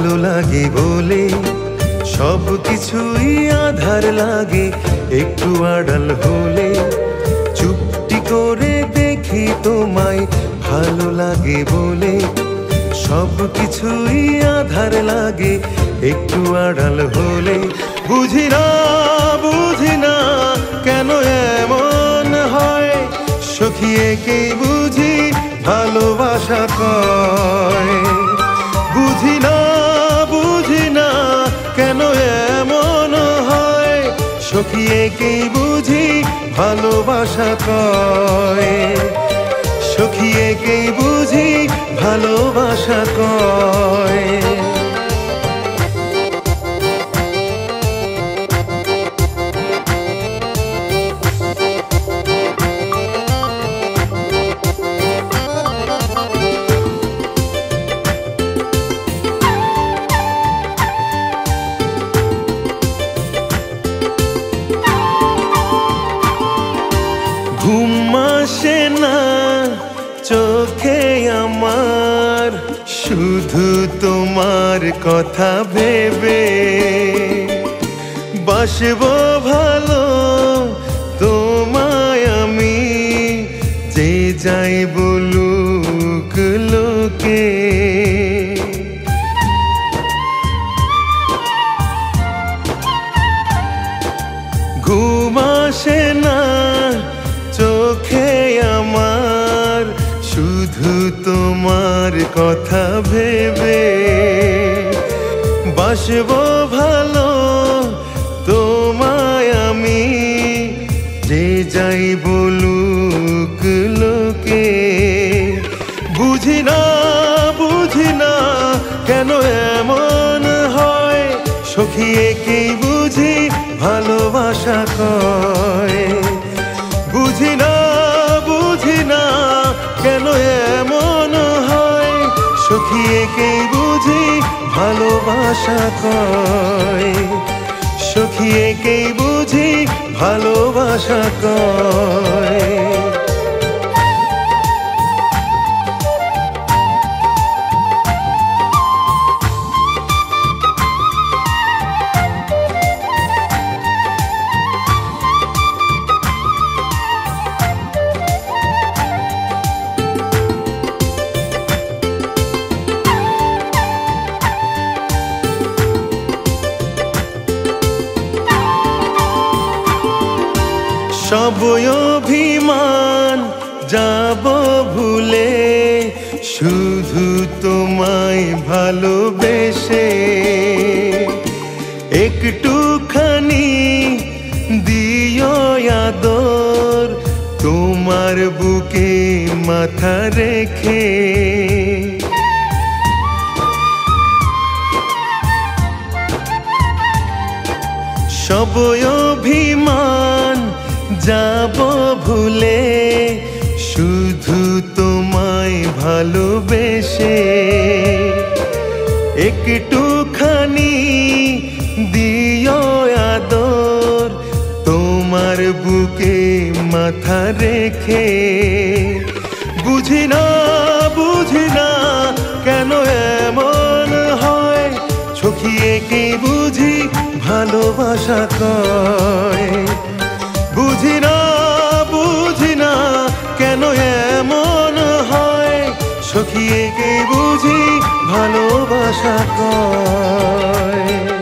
ভালো লাগে বলে সব কিছুই আধার লাগে, একটু আড়াল হলে চুপটি করে দেখি তোমায় ভালো লাগে বলে সব কিছুই আধার লাগে, একটু আড়াল হলে বুঝি না কেন এমন হয়, সখী একেই বুঝি ভালোবাসা কয়। বুঝি না কেন এমন হয়, সখী একেই বুঝি ভালোবাসা কয়। সখী একেই বুঝি ভালোবাসা কয়। ঘুম আসে না চোখে আমার, শুধু তোমার কথা ভেবে। বাসবো ভালো তোমায় আমি, যে যাই বলুক লোকে। ঘুম আসে না চোখে আমার, শুধু তোমার কথা ভেবে। বাসবো ভালো তোমায় আমি, যে যাই বলুক লোকে। বুঝি না কেন এমন হয়, সখী একেই বুঝি ভালোবাসা কয়। বুঝি না কেন এমন হয়, সখী একেই বুঝি ভালোবাসা কয়। সখী একেই বুঝি ভালোবাসা কয়। সব অভিমান যাব ভুলে, শুধু তোমায় ভালোবেসে। একটুখানি দিও আদর, তোমার বুকে মাথা রেখে। সব অভিমান যাব ভুলে, শুধু তোমায় ভালোবেসে। একটুখানি দিও আদর, তোমার বুকে মাথা রেখে। বুঝি না কেন এমন হয়, সখী একেই বুঝি ভালোবাসা কয়। বুঝি না কেন এমন হয়, সখী একেই বুঝি ভালোবাসা কয়।